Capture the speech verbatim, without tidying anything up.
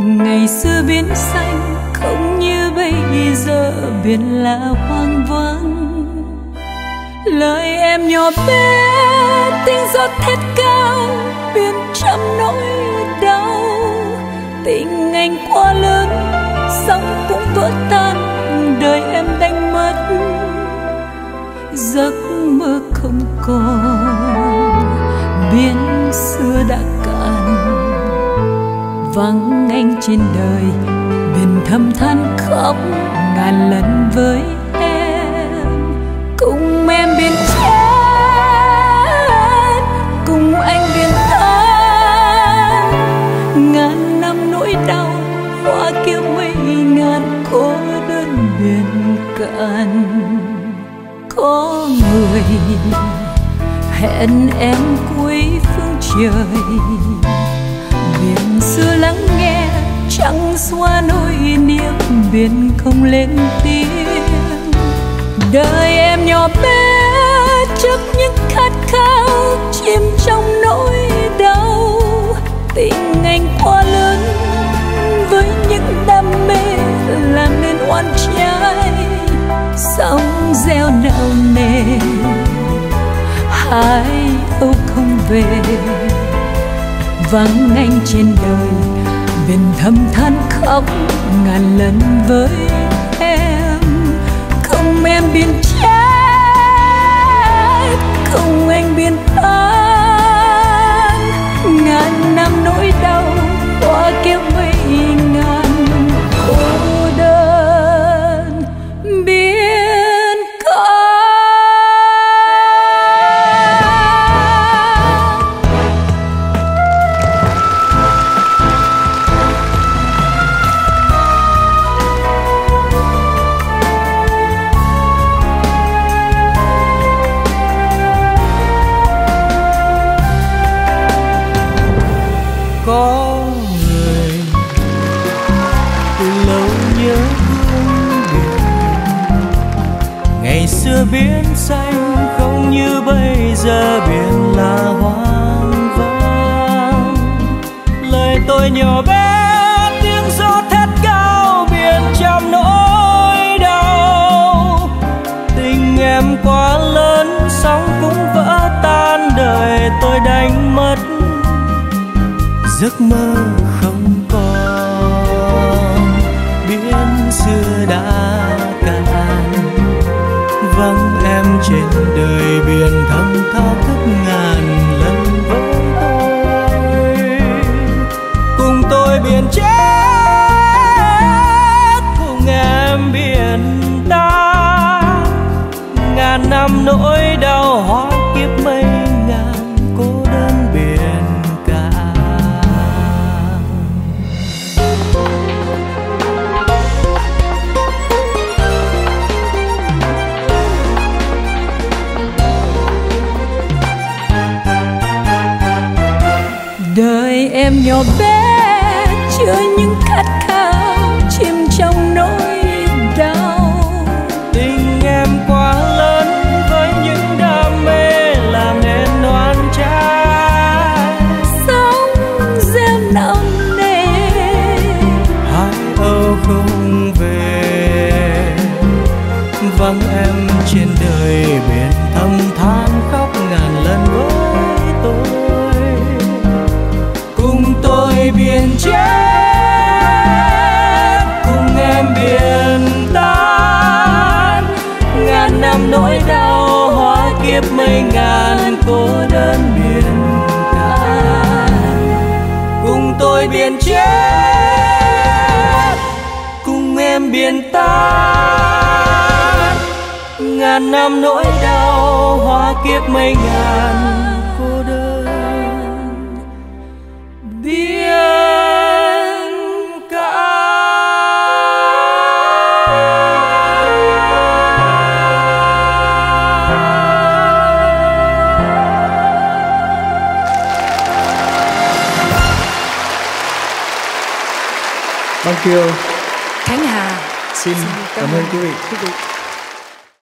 Ngày xưa biển xanh không như bây giờ, biển là hoang vắng. Lời em nhỏ bé tiếng gió thét cao, biển trăm nỗi đau. Tình anh quá lớn sóng cũng vỡ tan, đời em đánh mất giấc mơ không còn. Biển xưa đã cạn, vắng anh trên đời, biển thầm than khóc ngàn lần với em. Cùng em biển chết, cùng anh biển than, ngàn năm nỗi đau hóa kiếp mấy ngàn cô đơn biển cạn. Có người hẹn em cuối phương trời, biển xưa lắng nghe chẳng xóa nỗi niềm, biển không lên tiếng. Đời em nhỏ bé trước những khát khao, chìm trong nỗi đau. Tình anh quá lớn với những đam mê, làm nên oan trái sóng gieo nặng nề. Hai âu không về, vắng anh trên đời, biển thầm than khóc ngàn lần với em. Không em biển chết, không anh biển than, ngàn năm nỗi đau qua kiếp mấy ngàn cô đơn biển cả. Có người từ lâu nhớ hương biển, ngày xưa biển xanh không như bây giờ, biển là hoang vắng. Lời tôi nhỏ bé tiếng gió thét cao, biển trăm nỗi đau. Tình em quá lớn sóng cũng vỡ tan, đời tôi đánh mất giấc mơ không còn. Biển xưa đã cạn, vắng em trên đời, biển thầm tha thức ngàn lần với tôi. Cùng tôi biển chết, cùng em biển tan, ngàn năm nỗi đau hóa kiếp mấy ngàn cô đơn biển. Đời em nhỏ bé chứa những khát khao, chìm trong nỗi đau. Tình em quá lớn với những đam mê, làm nên oan trái sóng gieo nặng nề. Hai âu không về, vắng em trên đời, biển thầm than khóc ngàn lần với tôi. Cùng tôi biển chết, cùng em biển tan, ngàn năm nỗi đau hóa kiếp mấy ngàn cô đơn biển cạn. Cùng tôi biển chết, cùng em biển tan, ngàn năm nỗi đau hóa kiếp mấy ngàn cô đơn biển cả. Băng Kiều, Khánh Hà xin cảm ơn quý vị.